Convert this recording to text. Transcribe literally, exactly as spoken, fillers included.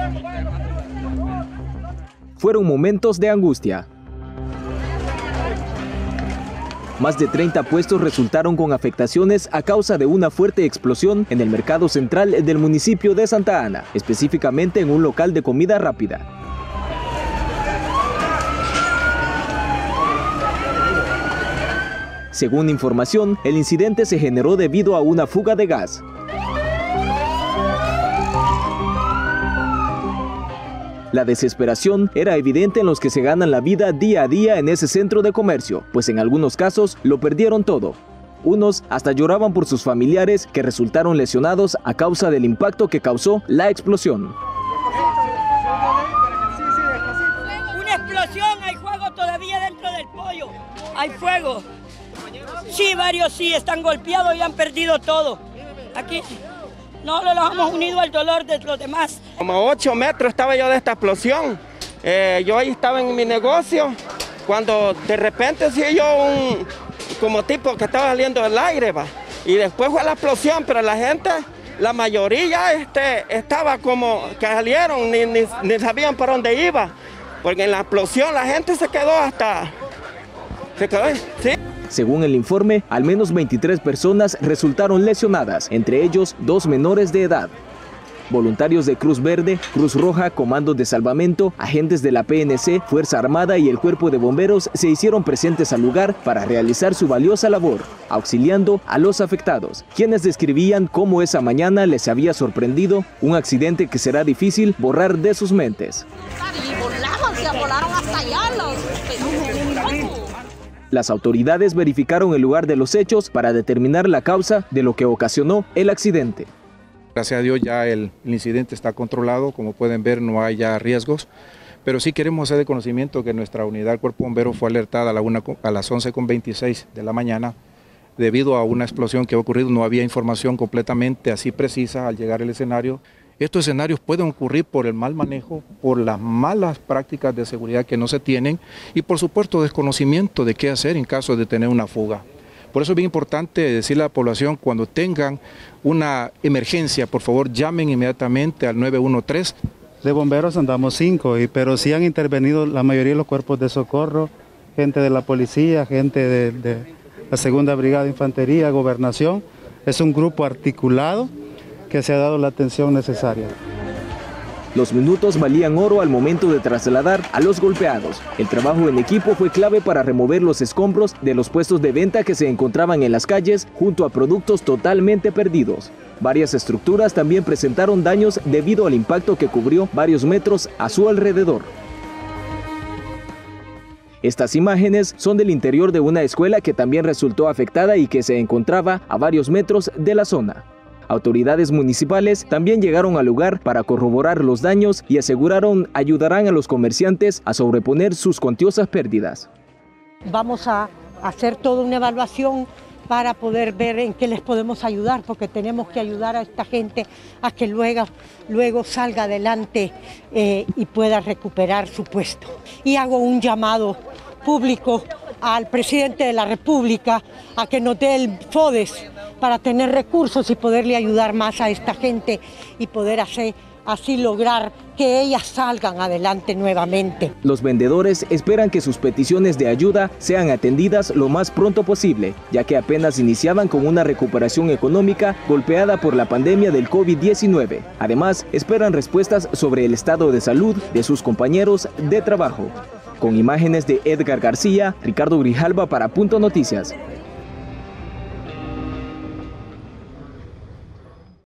Fueron momentos de angustia. Más de treinta puestos resultaron con afectaciones a causa de una fuerte explosión en el mercado central del municipio de Santa Ana, específicamente en un local de comida rápida. Según información, el incidente se generó debido a una fuga de gas. La desesperación era evidente en los que se ganan la vida día a día en ese centro de comercio, pues en algunos casos lo perdieron todo. Unos hasta lloraban por sus familiares que resultaron lesionados a causa del impacto que causó la explosión. Una explosión, hay fuego todavía dentro del pollo, hay fuego. Sí, varios sí están golpeados y han perdido todo. Aquí no lo hemos unido al dolor de los demás. Como a ocho metros estaba yo de esta explosión. Eh, yo ahí estaba en mi negocio, cuando de repente sí yo un como tipo que estaba saliendo del aire, va. Y después fue la explosión, pero la gente, la mayoría este, estaba como que salieron, ni, ni, ni sabían por dónde iba. Porque en la explosión la gente se quedó hasta... Se quedó, ¿sí? Según el informe, al menos veintitrés personas resultaron lesionadas, entre ellos dos menores de edad. Voluntarios de Cruz Verde, Cruz Roja, comandos de salvamento, agentes de la P N C, Fuerza Armada y el Cuerpo de Bomberos se hicieron presentes al lugar para realizar su valiosa labor, auxiliando a los afectados, quienes describían cómo esa mañana les había sorprendido un accidente que será difícil borrar de sus mentes. Y volaban, se volaron hasta allá los... Las autoridades verificaron el lugar de los hechos para determinar la causa de lo que ocasionó el accidente. Gracias a Dios ya el, el incidente está controlado, como pueden ver no hay ya riesgos, pero sí queremos hacer de conocimiento que nuestra unidad del Cuerpo Bombero fue alertada a, la una, a las once con veintiséis de la mañana debido a una explosión que ha ocurrido. No había información completamente así precisa al llegar al escenario. Estos escenarios pueden ocurrir por el mal manejo, por las malas prácticas de seguridad que no se tienen y por supuesto desconocimiento de qué hacer en caso de tener una fuga. Por eso es bien importante decirle a la población, cuando tengan una emergencia, por favor llamen inmediatamente al nueve uno tres. De bomberos andamos cinco, y, pero sí han intervenido la mayoría de los cuerpos de socorro, gente de la policía, gente de, de la segunda Brigada de Infantería, Gobernación. Es un grupo articulado que se ha dado la atención necesaria. Los minutos valían oro al momento de trasladar a los golpeados. El trabajo en equipo fue clave para remover los escombros de los puestos de venta que se encontraban en las calles junto a productos totalmente perdidos. Varias estructuras también presentaron daños debido al impacto que cubrió varios metros a su alrededor. Estas imágenes son del interior de una escuela que también resultó afectada y que se encontraba a varios metros de la zona. Autoridades municipales también llegaron al lugar para corroborar los daños y aseguraron ayudarán a los comerciantes a sobreponer sus cuantiosas pérdidas. Vamos a hacer toda una evaluación para poder ver en qué les podemos ayudar, porque tenemos que ayudar a esta gente a que luego, luego salga adelante eh, y pueda recuperar su puesto. Y hago un llamado público al presidente de la República a que nos dé el FODES para tener recursos y poderle ayudar más a esta gente y poder hacer, así lograr que ellas salgan adelante nuevamente. Los vendedores esperan que sus peticiones de ayuda sean atendidas lo más pronto posible, ya que apenas iniciaban con una recuperación económica golpeada por la pandemia del COVID diecinueve. Además, esperan respuestas sobre el estado de salud de sus compañeros de trabajo. Con imágenes de Edgar García, Ricardo Grijalva para Punto Noticias.